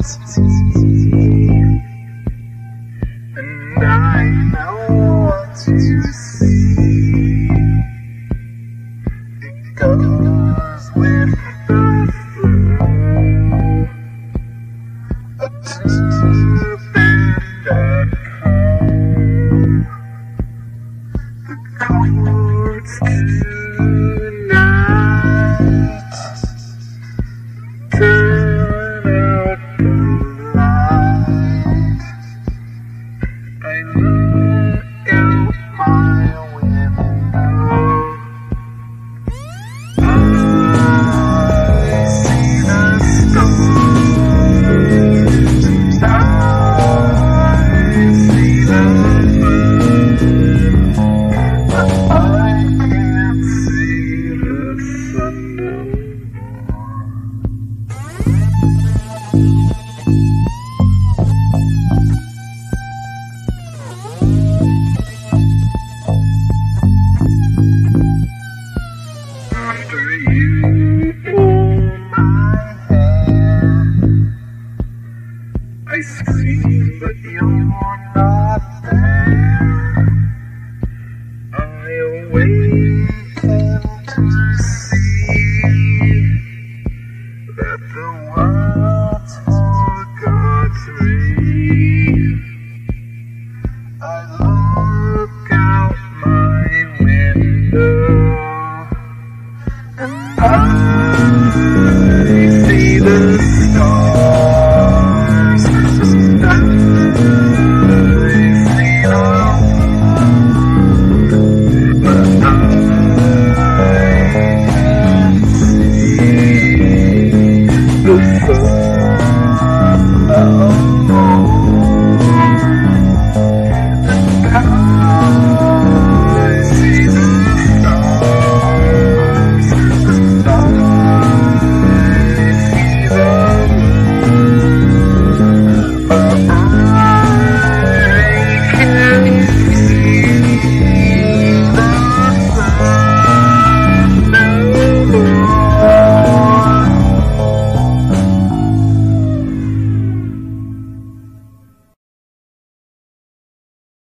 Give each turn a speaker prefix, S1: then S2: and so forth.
S1: reality, and I know what to see. It goes with the flow. A tube and a comb. The chords tonight turn out the light. I look out my window. I see the stars. I see the moon, but I can't see the sun no more. After you pull my hair, I scream, but you're not there. I await